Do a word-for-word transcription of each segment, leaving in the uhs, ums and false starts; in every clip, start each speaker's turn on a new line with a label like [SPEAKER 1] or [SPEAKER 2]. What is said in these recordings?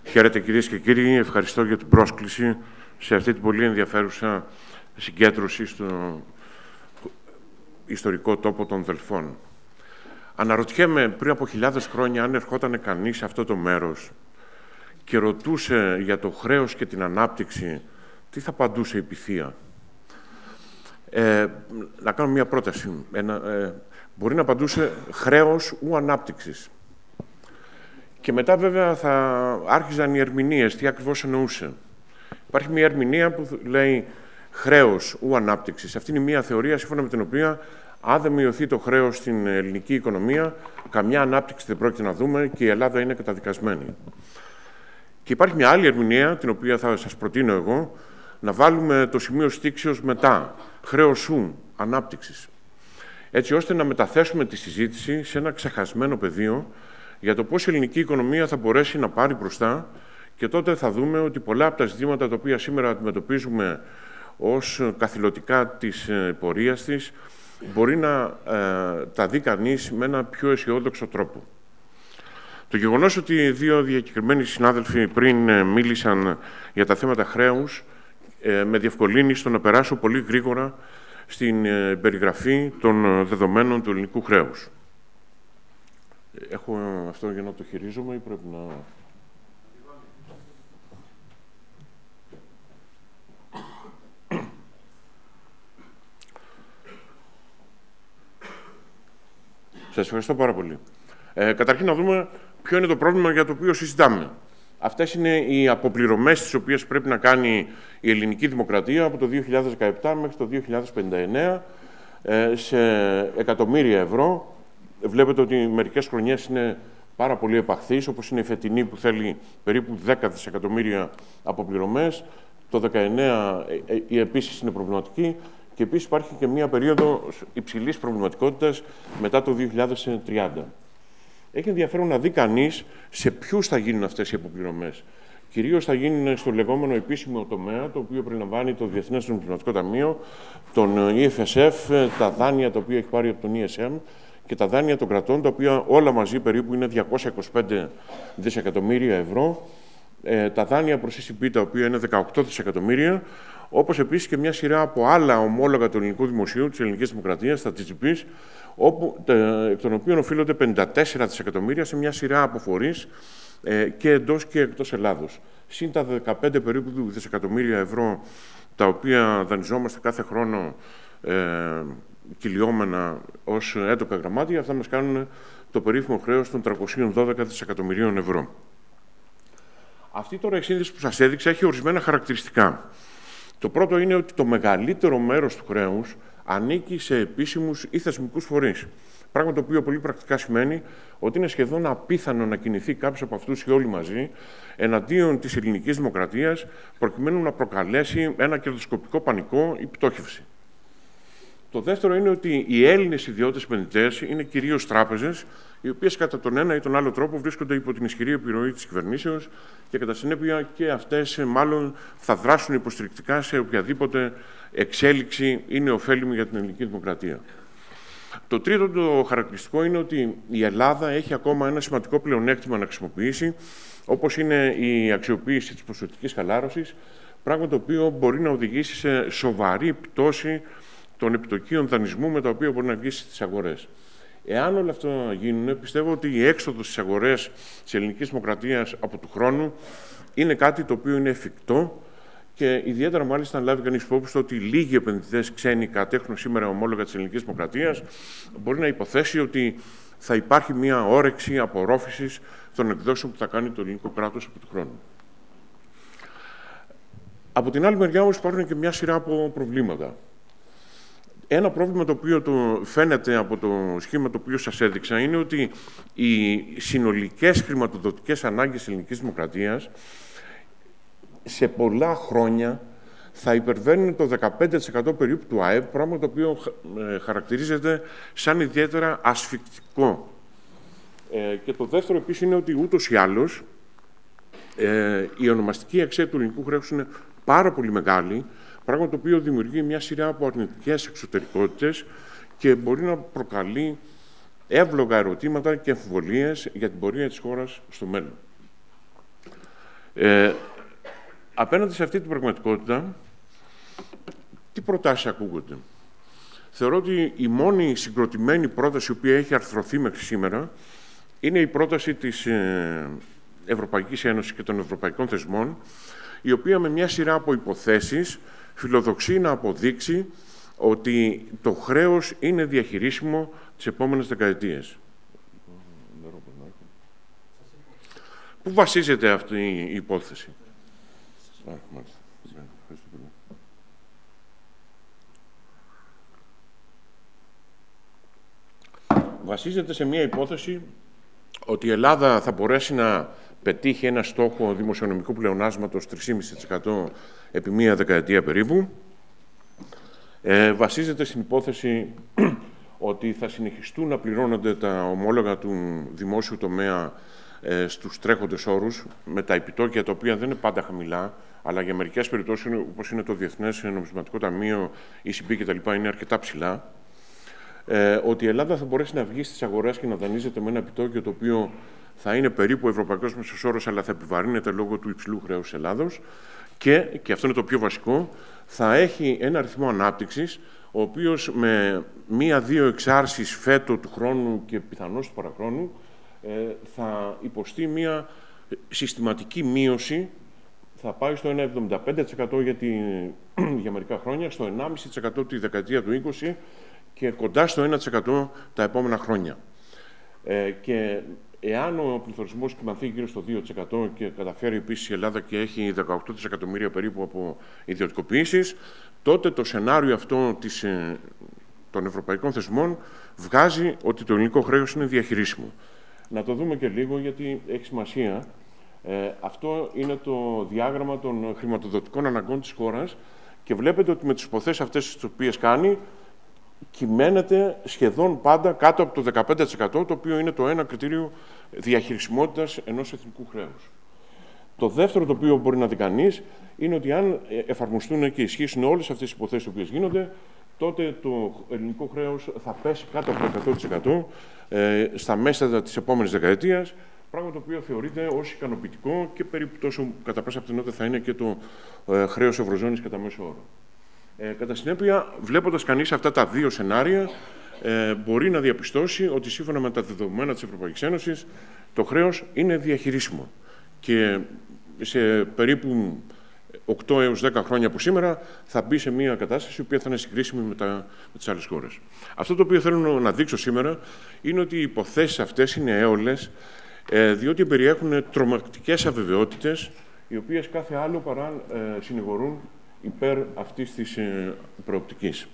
[SPEAKER 1] Χαίρετε κυρίες και κύριοι, ευχαριστώ για την πρόσκληση σε αυτή την πολύ ενδιαφέρουσα συγκέντρωση στο ιστορικό τόπο των Δελφών. Αναρωτιέμαι πριν από χιλιάδες χρόνια αν ερχόταν κανείς σε αυτό το μέρος και ρωτούσε για το χρέος και την ανάπτυξη, τι θα απαντούσε η Πυθία. Ε, να κάνω μια πρόταση. Ένα, ε, μπορεί να απαντούσε χρέος ου ανάπτυξης. Και μετά βέβαια θα άρχιζαν οι ερμηνείες, τι ακριβώς εννοούσε. Υπάρχει μια ερμηνεία που λέει χρέος ου ανάπτυξης. Αυτή είναι μια θεωρία σύμφωνα με την οποία αν δεν μειωθεί το χρέος στην ελληνική οικονομία, καμιά ανάπτυξη δεν πρόκειται να δούμε και η Ελλάδα είναι καταδικασμένη. Και υπάρχει μια άλλη ερμηνεία, την οποία θα σας προτείνω εγώ, να βάλουμε το σημείο στίξεως μετά, χρέος ου ανάπτυξης. Έτσι ώστε να μεταθέσουμε τη συζήτηση σε ένα ξεχασμένο πεδίο για το πώς η ελληνική οικονομία θα μπορέσει να πάρει μπροστά και τότε θα δούμε ότι πολλά από τα ζητήματα τα οποία σήμερα αντιμετωπίζουμε ως καθηλωτικά της πορείας της μπορεί να ε, τα δει κανείς με ένα πιο αισιόδοξο τρόπο. Το γεγονός ότι δύο διακεκριμένοι συνάδελφοι πριν ε, μίλησαν για τα θέματα χρέους ε, με διευκολύνει στο να περάσω πολύ γρήγορα στην ε, περιγραφή των δεδομένων του ελληνικού χρέους. Έχω αυτό για να το χειρίζομαι ή πρέπει να... Σας ευχαριστώ πάρα πολύ. Ε, καταρχήν να δούμε ποιο είναι το πρόβλημα για το οποίο συζητάμε. Αυτές είναι οι αποπληρωμές τις οποίες πρέπει να κάνει η ελληνική δημοκρατία από το δύο χιλιάδες δεκαεπτά μέχρι το δύο χιλιάδες πενήντα εννέα ε, σε εκατομμύρια ευρώ. Βλέπετε ότι μερικές χρονιές είναι πάρα πολύ επαχθείς, όπως είναι η φετινή που θέλει περίπου δέκα δισεκατομμύρια αποπληρωμές. Το δεκαεννέα η επίσης είναι προβληματική και επίσης υπάρχει και μία περίοδο υψηλής προβληματικότητας μετά το δύο χιλιάδες τριάντα. Έχει ενδιαφέρον να δει κανείς σε ποιους θα γίνουν αυτές οι αποπληρωμές. Κυρίως θα γίνουν στο λεγόμενο επίσημο τομέα, το οποίο περιλαμβάνει το Διεθνές Νομισματικό Ταμείο, τον ι εφ ες εφ, τα δάνεια τα οποία έχει πάρει από τον ι ες εμ και τα δάνεια των κρατών, τα οποία όλα μαζί περίπου είναι διακόσια είκοσι πέντε δισεκατομμύρια ευρώ, ε, τα δάνεια προς ι σι πι, τα οποία είναι δεκαοκτώ δισεκατομμύρια, όπως επίσης και μια σειρά από άλλα ομόλογα του ελληνικού δημοσίου, της ελληνικής δημοκρατίας, τα τζι τζι πι, όπου, εκ των οποίων οφείλονται πενήντα τέσσερα δισεκατομμύρια σε μια σειρά από φορείς ε, και εντός και εκτός Ελλάδος. Συν τα δεκαπέντε περίπου δισεκατομμύρια ευρώ, τα οποία δανειζόμαστε κάθε χρόνο ε, κυλιόμενα ως έντοκα γραμμάτια, αυτά μας κάνουν το περίφημο χρέος των τριακόσια δώδεκα δισεκατομμυρίων ευρώ. Αυτή τώρα η σύνδεση που σας έδειξα έχει ορισμένα χαρακτηριστικά. Το πρώτο είναι ότι το μεγαλύτερο μέρος του χρέους ανήκει σε επίσημους ή θεσμικούς φορείς. Πράγμα το οποίο πολύ πρακτικά σημαίνει ότι είναι σχεδόν απίθανο να κινηθεί κάποιος από αυτούς ή όλοι μαζί εναντίον της ελληνικής δημοκρατίας, προκειμένου να προκαλέσει ένα κερδοσκοπικό πανικό ή πτώχευση. Το δεύτερο είναι ότι οι Έλληνες ιδιώτες επενδυτές είναι κυρίως τράπεζες, οι οποίες κατά τον ένα ή τον άλλο τρόπο βρίσκονται υπό την ισχυρή επιρροή της κυβερνήσεως και κατά συνέπεια και αυτές μάλλον θα δράσουν υποστηρικτικά σε οποιαδήποτε εξέλιξη είναι ωφέλιμη για την ελληνική δημοκρατία. Το τρίτο το χαρακτηριστικό είναι ότι η Ελλάδα έχει ακόμα ένα σημαντικό πλεονέκτημα να χρησιμοποιήσει, όπως είναι η αξιοποίηση της ποσοτικής χαλάρωσης, πράγμα το οποίο μπορεί να οδηγήσει σε σοβαρή πτώση των επιτοκίων δανεισμού με τα οποία μπορεί να βγει στις αγορές. Εάν όλα αυτά γίνουν, πιστεύω ότι η έξοδος στις αγορές της ελληνικής δημοκρατίας από του χρόνου είναι κάτι το οποίο είναι εφικτό και ιδιαίτερα μάλιστα αν λάβει κανείς υπόψη το ότι λίγοι επενδυτές ξένοι κατέχουν σήμερα ομόλογα της ελληνικής δημοκρατίας, μπορεί να υποθέσει ότι θα υπάρχει μια όρεξη απορρόφησης των εκδόσεων που θα κάνει το ελληνικό κράτος από του χρόνου. Από την άλλη μεριά όμως υπάρχουν και μια σειρά από προβλήματα. Ένα πρόβλημα το οποίο το φαίνεται από το σχήμα το οποίο σας έδειξα είναι ότι οι συνολικές χρηματοδοτικές ανάγκες της ελληνικής δημοκρατίας σε πολλά χρόνια θα υπερβαίνουν το δεκαπέντε τοις εκατό περίπου του ΑΕΠ, πράγμα το οποίο χαρακτηρίζεται σαν ιδιαίτερα ασφυκτικό. Ε, και το δεύτερο επίσης είναι ότι ούτως ή άλλως ε, η ονομαστική αξία του ελληνικού χρέους είναι πάρα πολύ μεγάλη, πράγμα το οποίο δημιουργεί μια σειρά από αρνητικές εξωτερικότητες και μπορεί να προκαλεί εύλογα ερωτήματα και αμφιβολίες για την πορεία της χώρας στο μέλλον. Ε, απέναντι σε αυτή την πραγματικότητα, τι προτάσεις ακούγονται? Θεωρώ ότι η μόνη συγκροτημένη πρόταση η οποία έχει αρθρωθεί μέχρι σήμερα είναι η πρόταση της Ευρωπαϊκής Ένωσης και των Ευρωπαϊκών Θεσμών, η οποία με μια σειρά από υποθέσεις φιλοδοξεί να αποδείξει ότι το χρέος είναι διαχειρίσιμο τις επόμενες δεκαετίες. Πού βασίζεται αυτή η υπόθεση? Α, μάλιστα. Βασίζεται σε μια υπόθεση ότι η Ελλάδα θα μπορέσει να πετύχει ένα στόχο δημοσιονομικού πλεονάσματος τρία κόμμα πέντε τοις εκατό επί μία δεκαετία περίπου. Ε, βασίζεται στην υπόθεση ότι θα συνεχιστούν να πληρώνονται τα ομόλογα του δημόσιου τομέα ε, στους τρέχοντες όρους, με τα επιτόκια τα οποία δεν είναι πάντα χαμηλά, αλλά για μερικές περιπτώσεις, όπως είναι το Διεθνές Νομισματικό Ταμείο, η ι σι μπι κτλ., είναι αρκετά ψηλά. Ε, ότι η Ελλάδα θα μπορέσει να βγει στις αγορές και να δανείζεται με ένα επιτόκιο το οποίο θα είναι περίπου ο ευρωπαϊκός μέσος όρος, αλλά θα επιβαρύνεται λόγω του υψηλού χρέους της Ελλάδος. Και, και αυτό είναι το πιο βασικό, θα έχει ένα ρυθμό ανάπτυξης, ο οποίος με μία-δύο εξάρσεις φέτο του χρόνου και πιθανώς του παραχρόνου ε, θα υποστεί μία συστηματική μείωση, θα πάει στο ένα κόμμα εβδομήντα πέντε τοις εκατό για, τη, για μερικά χρόνια, στο ένα κόμμα πέντε τοις εκατό τη δεκαετία του είκοσι και κοντά στο ένα τοις εκατό τα επόμενα χρόνια. Ε, και εάν ο πληθωρισμός κυμανθεί γύρω στο δύο τοις εκατό και καταφέρει επίσης η Ελλάδα και έχει δεκαοκτώ δισεκατομμύρια περίπου από ιδιωτικοποιήσεις, τότε το σενάριο αυτό της, των ευρωπαϊκών θεσμών βγάζει ότι το ελληνικό χρέος είναι διαχειρίσιμο. Να το δούμε και λίγο, γιατί έχει σημασία. Ε, αυτό είναι το διάγραμμα των χρηματοδοτικών αναγκών της χώρας και βλέπετε ότι με τις υποθέσεις αυτές τις οποίες κάνει, κυμαίνεται σχεδόν πάντα κάτω από το δεκαπέντε τοις εκατό, το οποίο είναι το ένα κριτήριο διαχειρισιμότητας ενός εθνικού χρέους. Το δεύτερο το οποίο μπορεί να δει κανείς είναι ότι αν εφαρμοστούν και ισχύσουν όλες αυτές οι υποθέσεις οι οποίες γίνονται, τότε το ελληνικό χρέος θα πέσει κάτω από το εκατό τοις εκατό ε, στα μέσα της επόμενης δεκαετίας, πράγμα το οποίο θεωρείται ως ικανοποιητικό και περίπου τόσο κατά πάσα πιθανότητα θα είναι και το ε, χρέος Ευρωζώνης κατά μέσο όρο. Ε, κατά συνέπεια, βλέποντας κανείς αυτά τα δύο σενάρια, ε, μπορεί να διαπιστώσει ότι σύμφωνα με τα δεδομένα της Ευρωπαϊκής Ένωσης το χρέος είναι διαχειρίσιμο. Και σε περίπου οκτώ έως δέκα χρόνια από σήμερα θα μπει σε μια κατάσταση η οποία θα είναι συγκρίσιμη με, τα, με τις άλλες χώρες. Αυτό το οποίο θέλω να δείξω σήμερα είναι ότι οι υποθέσεις αυτές είναι έολες, ε, διότι περιέχουν τρομακτικές αβεβαιότητες, οι οποίες κάθε άλλο παρά ε, συνηγορούν υπέρ αυτής της ε, προοπτικής.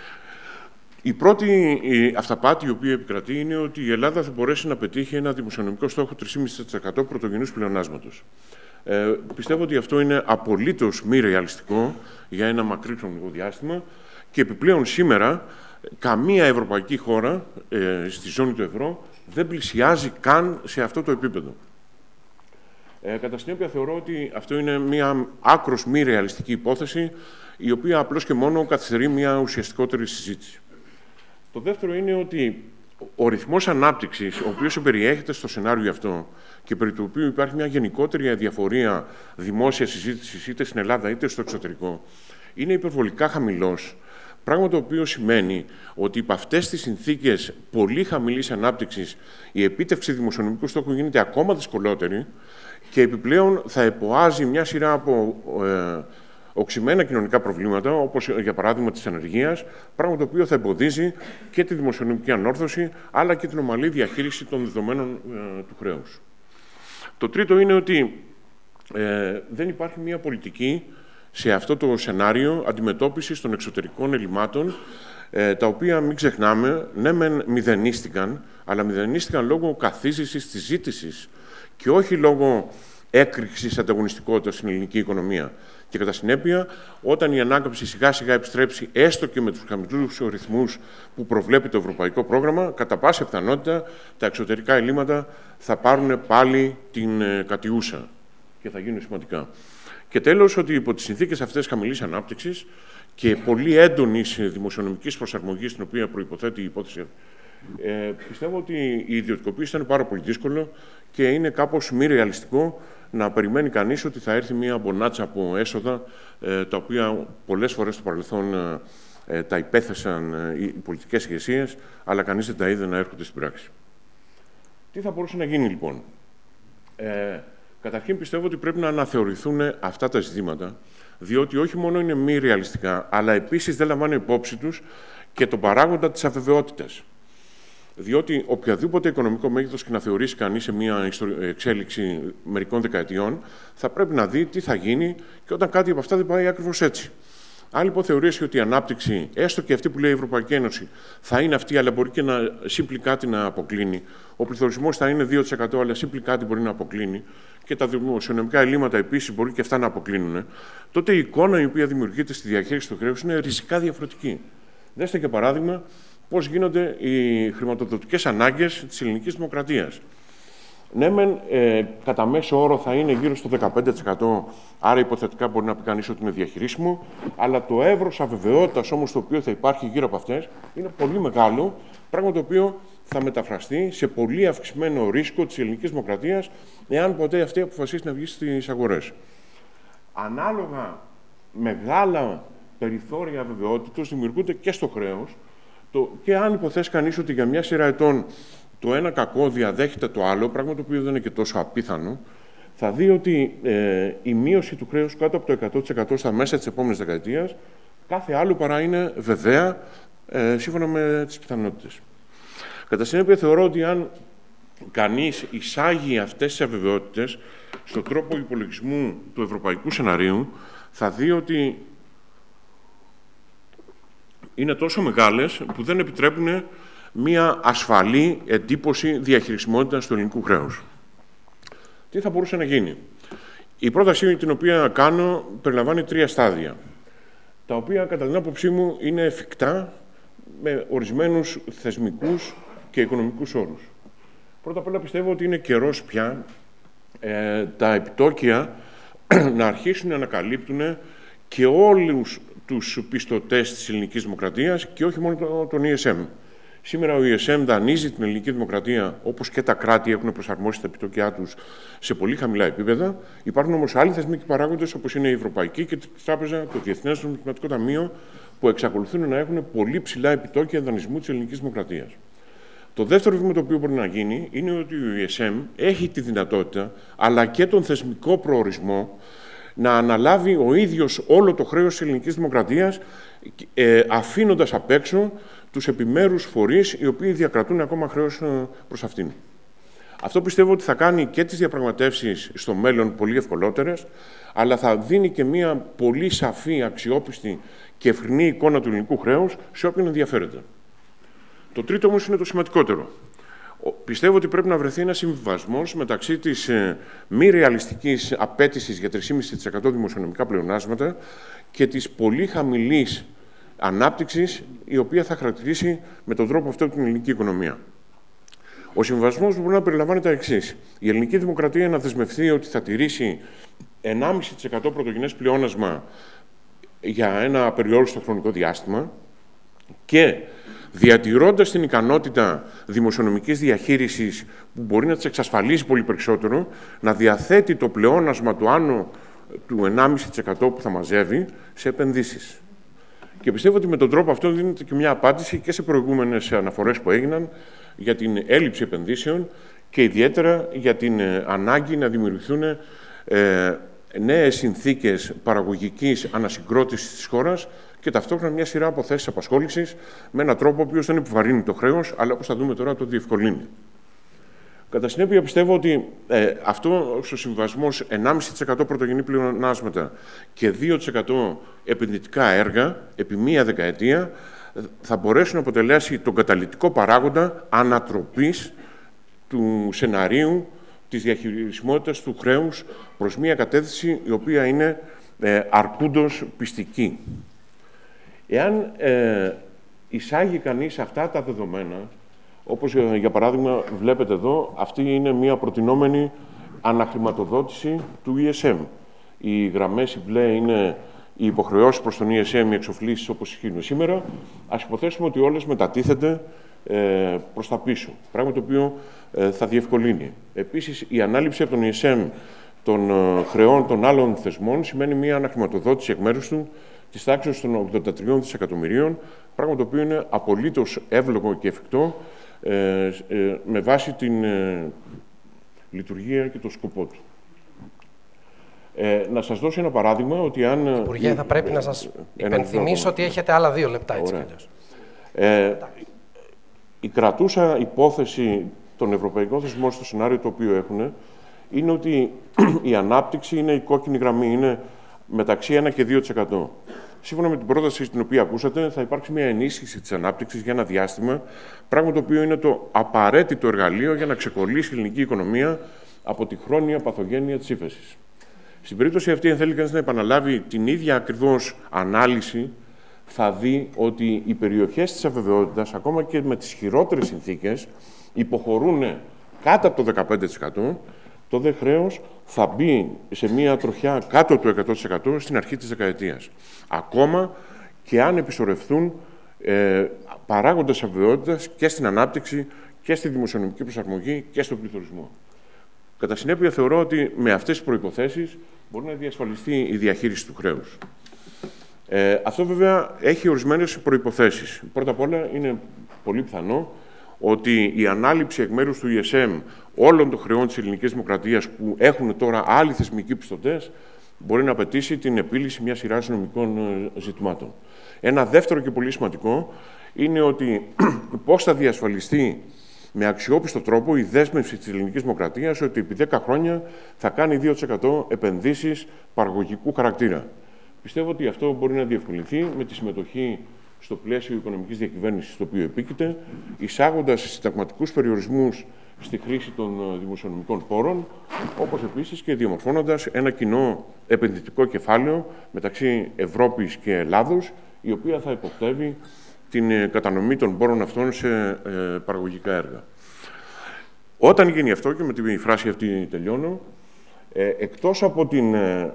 [SPEAKER 1] Η πρώτη η αυταπάτη η οποία επικρατεί είναι ότι η Ελλάδα θα μπορέσει να πετύχει ένα δημοσιονομικό στόχο τρία κόμμα πέντε τοις εκατό πρωτογενούς πλεονάσματος. Ε, πιστεύω ότι αυτό είναι απολύτως μη ρεαλιστικό για ένα μακρύ χρονικό διάστημα και επιπλέον σήμερα καμία ευρωπαϊκή χώρα ε, στη ζώνη του ευρώ δεν πλησιάζει καν σε αυτό το επίπεδο. Ε, κατά συνέπεια, θεωρώ ότι αυτό είναι μια άκρως μη ρεαλιστική υπόθεση, η οποία απλώς και μόνο καθυστερεί μια ουσιαστικότερη συζήτηση. Το δεύτερο είναι ότι ο ρυθμός ανάπτυξης, ο οποίος περιέχεται στο σενάριο αυτό και περί του οποίου υπάρχει μια γενικότερη αδιαφορία δημόσιας συζήτησης είτε στην Ελλάδα είτε στο εξωτερικό, είναι υπερβολικά χαμηλός. Πράγμα το οποίο σημαίνει ότι υπ' αυτές τις συνθήκες πολύ χαμηλής ανάπτυξης η επίτευξη δημοσιονομικού στόχου γίνεται ακόμα δυσκολότερη και επιπλέον θα εποάζει μια σειρά από ε, οξυμένα κοινωνικά προβλήματα, όπως για παράδειγμα της ανεργίας, πράγμα το οποίο θα εμποδίζει και τη δημοσιονομική ανόρθωση, αλλά και την ομαλή διαχείριση των δεδομένων ε, του χρέους. Το τρίτο είναι ότι ε, δεν υπάρχει μια πολιτική σε αυτό το σενάριο αντιμετώπισης των εξωτερικών ελλημάτων, ε, τα οποία, μην ξεχνάμε, ναι μεν μηδενίστηκαν, αλλά μηδενίστηκαν λόγω καθίζησης της ζήτησης και όχι λόγω έκρηξης ανταγωνιστικότητας στην ελληνική οικονομία. Και κατά συνέπεια, όταν η ανάκαμψη σιγά-σιγά επιστρέψει, έστω και με τους χαμηλούς ρυθμούς που προβλέπει το ευρωπαϊκό πρόγραμμα, κατά πάσα πιθανότητα τα εξωτερικά ελλείμματα θα πάρουν πάλι την ε, κατιούσα και θα γίνουν σημαντικά. Και τέλος, ότι υπό τις συνθήκες αυτές χαμηλής ανάπτυξης και πολύ έντονης δημοσιονομικής προσαρμογής, την οποία προϋποθέτει η υπόθεση, ε, πιστεύω ότι η ιδιωτικοποίηση ήταν πάρα πολύ δύσκολο και είναι κάπως μη ρεαλιστικό να περιμένει κανείς ότι θα έρθει μία μπονάτσα από έσοδα, ε, τα οποία πολλές φορές στο παρελθόν ε, τα υπέθεσαν ε, οι πολιτικές ηγεσίες, αλλά κανείς δεν τα είδε να έρχονται στην πράξη. Τι θα μπορούσε να γίνει, λοιπόν? Ε, καταρχήν, πιστεύω ότι πρέπει να αναθεωρηθούν αυτά τα ζητήματα, διότι όχι μόνο είναι μη ρεαλιστικά, αλλά επίσης δεν λαμβάνουν υπόψη τους και τον παράγοντα της αβεβαιότητας. Διότι οποιαδήποτε οικονομικό μέγεθος και να θεωρήσει κανείς σε μια εξέλιξη μερικών δεκαετιών, θα πρέπει να δει τι θα γίνει και όταν κάτι από αυτά δεν πάει ακριβώς έτσι. Αν λοιπόν θεωρήσει ότι η ανάπτυξη, έστω και αυτή που λέει η Ευρωπαϊκή Ένωση, θα είναι αυτή, αλλά μπορεί και να σύμπλη κάτι να αποκλίνει, ο πληθωρισμός θα είναι δύο τοις εκατό, αλλά σύμπλη κάτι μπορεί να αποκλίνει, και τα δημοσιονομικά ελλείμματα επίσης μπορεί και αυτά να αποκλίνουν, τότε η εικόνα η οποία δημιουργείται στη διαχείριση του χρέους είναι ριζικά διαφορετική. Δέστε για παράδειγμα πώς γίνονται οι χρηματοδοτικές ανάγκες της ελληνικής δημοκρατίας. Ναι, μεν, ε, κατά μέσο όρο θα είναι γύρω στο δεκαπέντε τοις εκατό, άρα υποθετικά μπορεί να πει κανείς ότι είναι διαχειρίσιμο, αλλά το εύρος αβεβαιότητας όμως το οποίο θα υπάρχει γύρω από αυτές είναι πολύ μεγάλο, πράγμα το οποίο θα μεταφραστεί σε πολύ αυξημένο ρίσκο της ελληνικής δημοκρατίας, εάν ποτέ αυτή αποφασίσει να βγει στις αγορές. Ανάλογα μεγάλα περιθώρια αβεβαιότητας δημιουργούνται και στο χρέος, το, και αν υποθέσει κανείς ότι για μια σειρά ετών το ένα κακό διαδέχεται το άλλο, πράγμα το οποίο δεν είναι και τόσο απίθανο, θα δει ότι ε, η μείωση του χρέους κάτω από το εκατό τοις εκατό στα μέσα της επόμενης δεκαετίας κάθε άλλο παρά είναι βεβαία, ε, σύμφωνα με τις πιθανότητες. Κατά συνέπεια, θεωρώ ότι αν κανείς εισάγει αυτές τις αβεβαιότητες στον τρόπο υπολογισμού του ευρωπαϊκού σεναρίου, θα δει ότι είναι τόσο μεγάλες που δεν επιτρέπουν μία ασφαλή εντύπωση διαχειρισιμότητας του ελληνικού χρέους. Τι θα μπορούσε να γίνει? Η πρόταση την οποία κάνω περιλαμβάνει τρία στάδια, τα οποία κατά την άποψή μου είναι εφικτά με ορισμένους θεσμικούς και οικονομικούς όρους. Πρώτα απ' όλα πιστεύω ότι είναι καιρός πια ε, τα επιτόκια να αρχίσουν να ανακαλύπτουν και όλους τους πιστωτές της ελληνικής δημοκρατίας και όχι μόνο τον ι ες εμ. Σήμερα ο ι ες εμ δανείζει την ελληνική δημοκρατία, όπως και τα κράτη έχουν προσαρμόσει τα επιτόκια τους σε πολύ χαμηλά επίπεδα. Υπάρχουν όμως άλλοι θεσμικοί παράγοντες, όπως είναι η Ευρωπαϊκή Κεντρική Τράπεζα, το Διεθνές Νομισματικό Ταμείο, που εξακολουθούν να έχουν πολύ ψηλά επιτόκια δανεισμού της ελληνικής δημοκρατίας. Το δεύτερο βήμα το οποίο μπορεί να γίνει είναι ότι ο ι ες εμ έχει τη δυνατότητα, αλλά και τον θεσμικό προορισμό, να αναλάβει ο ίδιος όλο το χρέος της ελληνικής δημοκρατίας, ε, αφήνοντας απ' έξω τους επιμέρους φορείς οι οποίοι διακρατούν ακόμα χρέος προς αυτήν. Αυτό πιστεύω ότι θα κάνει και τις διαπραγματεύσεις στο μέλλον πολύ ευκολότερες, αλλά θα δίνει και μια πολύ σαφή, αξιόπιστη και ευφρινή εικόνα του ελληνικού χρέους σε όποιον ενδιαφέρεται. Το τρίτο όμως είναι το σημαντικότερο. Πιστεύω ότι πρέπει να βρεθεί ένας συμβιβασμός μεταξύ της ε, μη ρεαλιστικής απέτησης για τρία κόμμα πέντε τοις εκατό δημοσιονομικά πλεονάσματα και της πολύ χαμηλής ανάπτυξης, η οποία θα χαρακτηρίσει με τον τρόπο αυτό την ελληνική οικονομία. Ο συμβιβασμός μπορεί να περιλαμβάνει τα εξής. Η ελληνική δημοκρατία να δεσμευθεί ότι θα τηρήσει ενάμιση τοις εκατό πρωτογενές πλεόνασμα για ένα απεριόριστο χρονικό διάστημα και διατηρώντας την ικανότητα δημοσιονομικής διαχείρισης που μπορεί να της εξασφαλίσει πολύ περισσότερο, να διαθέτει το πλεόνασμα του άνω του ενάμιση τοις εκατό που θα μαζεύει σε επενδύσεις. Και πιστεύω ότι με τον τρόπο αυτό δίνεται και μια απάντηση και σε προηγούμενες αναφορές που έγιναν για την έλλειψη επενδύσεων και ιδιαίτερα για την ανάγκη να δημιουργηθούν ε, νέες συνθήκες παραγωγικής ανασυγκρότησης της χώρας και ταυτόχρονα μια σειρά από θέσεις απασχόλησης με έναν τρόπο ο οποίος δεν επιβαρύνει το χρέος, αλλά όπως θα δούμε τώρα το διευκολύνει. Κατά συνέπεια, πιστεύω ότι ε, αυτό ο συμβιβασμός ενάμιση τοις εκατό πρωτογενή πλεονάσματα και δύο τοις εκατό επενδυτικά έργα επί μία δεκαετία θα μπορέσουν να αποτελέσει τον καταλυτικό παράγοντα ανατροπής του σεναρίου της διαχειρισιμότητας του χρέους προς μια κατεύθυνση η οποία είναι ε, αρκούντος πιστική. Εάν ε, εισάγει κανείς αυτά τα δεδομένα, όπως για παράδειγμα βλέπετε εδώ, αυτή είναι μια προτινόμενη αναχρηματοδότηση του ι ες εμ. Οι γραμμές οι μπλε είναι οι υποχρεώσεις προς τον ι ες εμ, οι εξοφλήσεις όπως ισχύουν σήμερα. Ας υποθέσουμε ότι όλες μετατίθενται ε, προς τα πίσω, πράγμα το οποίο ε, θα διευκολύνει. Επίσης, η ανάληψη από τον ι ες εμ των χρεών των άλλων θεσμών σημαίνει μια αναχρηματοδότηση εκ μέρους του της τάξης των ογδόντα τριών δισεκατομμυρίων, πράγμα το οποίο είναι απολύτως εύλογο και εφικτό ε, ε, με βάση την ε, λειτουργία και το σκοπό του. Ε, να σας δώσω ένα παράδειγμα ότι αν...
[SPEAKER 2] Υπουργέ,
[SPEAKER 1] ε,
[SPEAKER 2] θα πρέπει ε, να σας υπενθυμίσω ότι έχετε άλλα δύο λεπτά, έτσι κι αλλιώς.
[SPEAKER 1] Ε, η κρατούσα υπόθεση των ευρωπαϊκών θεσμών στο σενάριο το οποίο έχουν είναι ότι η ανάπτυξη είναι η κόκκινη γραμμή, είναι μεταξύ ένα και δύο τοις εκατό. Σύμφωνα με την πρόταση την οποία ακούσατε, θα υπάρξει μια ενίσχυση της ανάπτυξης για ένα διάστημα, πράγμα το οποίο είναι το απαραίτητο εργαλείο για να ξεκολλήσει η ελληνική οικονομία από τη χρόνια παθογένεια της ύφεσης. Στην περίπτωση αυτή, αν θέλει κανείς να επαναλάβει την ίδια ακριβώς ανάλυση, θα δει ότι οι περιοχές της αβεβαιότητας, ακόμα και με τις χειρότερες συνθήκες, υποχωρούν κάτω από το δεκαπέντε τοις εκατό, το δε χρέος θα μπει σε μια τροχιά κάτω του εκατό τοις εκατό στην αρχή της δεκαετίας. Ακόμα και αν επισορευθούν ε, παράγοντες αβεβαιότητας και στην ανάπτυξη και στη δημοσιονομική προσαρμογή και στον πληθωρισμό. Κατά συνέπεια, θεωρώ ότι με αυτές τις προϋποθέσεις μπορεί να διασφαλιστεί η διαχείριση του χρέους. Ε, αυτό βέβαια έχει ορισμένες προϋποθέσεις. Πρώτα απ' όλα είναι πολύ πιθανό ότι η ανάληψη εκ μέρους του ι ες εμ όλων των χρεών της ελληνικής δημοκρατίας που έχουν τώρα άλλοι θεσμικοί πιστωτές μπορεί να απαιτήσει την επίλυση μιας σειράς νομικών ζητημάτων. Ένα δεύτερο και πολύ σημαντικό είναι ότι πώς θα διασφαλιστεί με αξιόπιστο τρόπο η δέσμευση της ελληνικής δημοκρατίας ότι επί δέκα χρόνια θα κάνει δύο τοις εκατό επενδύσεις παραγωγικού χαρακτήρα. Πιστεύω ότι αυτό μπορεί να διευκολυνθεί με τη συμμετοχή στο πλαίσιο οικονομικής διακυβέρνησης, το οποίο επίκειται, εισάγοντας συνταγματικούς περιορισμούς στη χρήση των δημοσιονομικών πόρων, όπως επίσης και διαμορφώνοντας ένα κοινό επενδυτικό κεφάλαιο μεταξύ Ευρώπης και Ελλάδος, η οποία θα υποπτεύει την κατανομή των πόρων αυτών σε ε, παραγωγικά έργα. Όταν γίνει αυτό, και με τη φράση αυτή τελειώνω, ε, εκτός από την ε,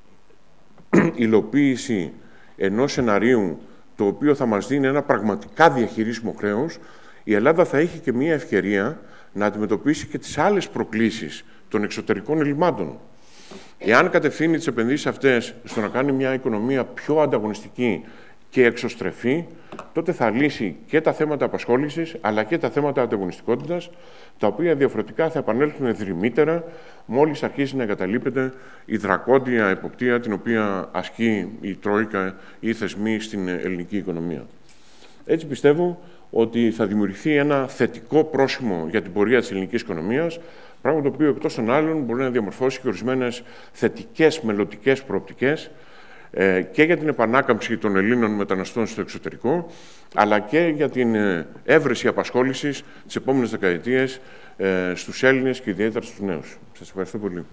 [SPEAKER 1] υλοποίηση ενός σεναρίου το οποίο θα μας δίνει ένα πραγματικά διαχειρίσιμο χρέος, η Ελλάδα θα έχει και μία ευκαιρία να αντιμετωπίσει και τις άλλες προκλήσεις των εξωτερικών ελλημάτων. Εάν κατευθύνει τις επενδύσεις αυτές στο να κάνει μια οικονομία πιο ανταγωνιστική και εξωστρεφή, τότε θα λύσει και τα θέματα απασχόλησης, αλλά και τα θέματα ανταγωνιστικότητας, τα οποία διαφορετικά θα επανέλθουν δρυμύτερα μόλις αρχίσει να εγκαταλείπεται η δρακόντια εποπτεία την οποία ασκεί η Τρόικα ή οι θεσμοί στην ελληνική οικονομία. Έτσι πιστεύω ότι θα δημιουργηθεί ένα θετικό πρόσημο για την πορεία της ελληνικής οικονομίας, πράγμα το οποίο εκτός των άλλων μπορεί να διαμορφώσει και ορισμένες θετικές μελλοντικές προοπτικές και για την επανάκαμψη των Ελλήνων μεταναστών στο εξωτερικό, αλλά και για την έβρεση απασχόλησης τις επόμενες δεκαετίες στους Έλληνες και ιδιαίτερα στους νέους. Σας ευχαριστώ πολύ.